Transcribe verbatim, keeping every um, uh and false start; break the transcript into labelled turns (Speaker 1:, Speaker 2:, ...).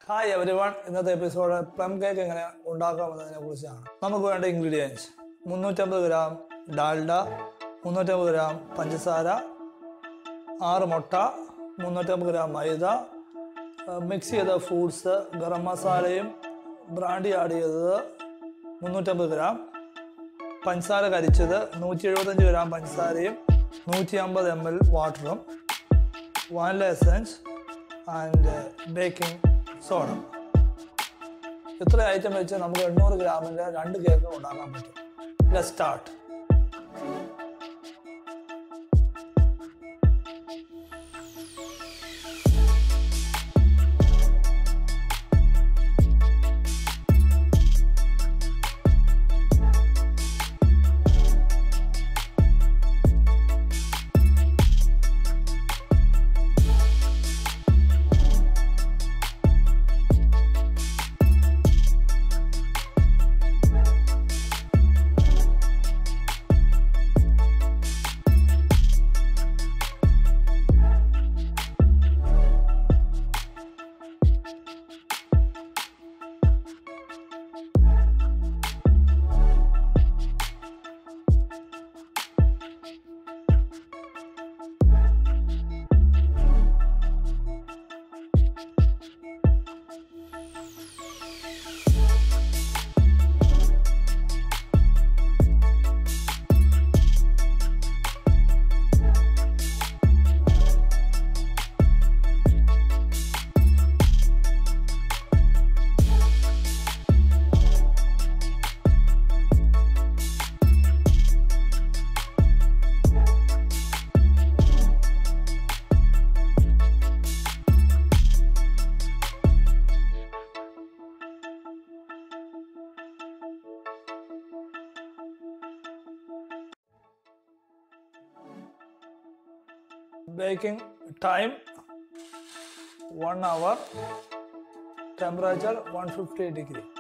Speaker 1: Hi everyone, ഇന്നത്തെ episode plum cake എങ്ങനെ ഉണ്ടാക്കാമെന്നതിനെ കുറിച്ചാണ്. നമുക്ക് വേണ്ട ഇൻഗ്രീഡിയൻസ്: മുന്നൂറ്റമ്പത് ഗ്രാം ഡാൽഡ, മുന്നൂറ്റമ്പത് ഗ്രാം പഞ്ചസാര, ആറ് മുട്ട, മുന്നൂറ്റമ്പത് ഗ്രാം മൈദ, മിക്സ് ചെയ്ത ഫ്രൂട്ട്സ്, ഗരം മസാലയും ബ്രാൻഡി ആഡ് ചെയ്തത് മുന്നൂറ്റമ്പത് ഗ്രാം, പഞ്ചസാര കരിച്ചത് നൂറ്റി എഴുപത്തഞ്ച് ഗ്രാം പഞ്ചസാരയും നൂറ്റി അമ്പത് എം എൽ വാട്ടറും, vanilla essence and baking soda. ഇത്ര ഐറ്റം വെച്ച് നമുക്ക് എണ്ണൂറ് ഗ്രാമിൻ്റെ രണ്ട് കേക്ക് ഉണ്ടാക്കാൻ പറ്റും. Let's start. Baking time one hour, temperature one hundred fifty degree.